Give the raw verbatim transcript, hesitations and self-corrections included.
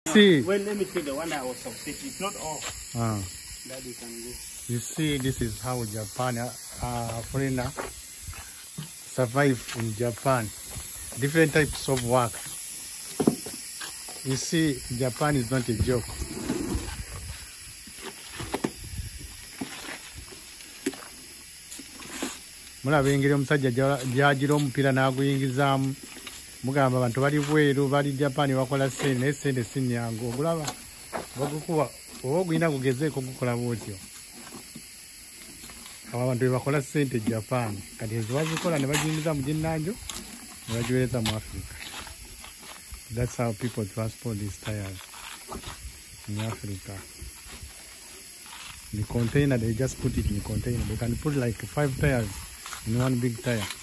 See. Well, let me take the one that was substitute. It's not all. Uh, That you can go. you see, this is how Japan, uh, uh, foreigner survive in Japan. Different types of work. You see, Japan is not a joke. Mulaba engeri omusajja gy'agira omupiira n'aguyingizaamu. Mugamba abantu bali bweru bali Japan bakola ssente naye ssente si nnyangu. Ogulaba bagukuba oba ogulina gugezeeko gukola bwotyo. Abo abantu be bakola ssente Japan kati ezo bazikola ne bagiyingiza mu ginnanjo ne bagiweereza mu Africa. That's how people transport these tires in Africa. In the container, they just put it in the container. They can put like five tires in one big tire.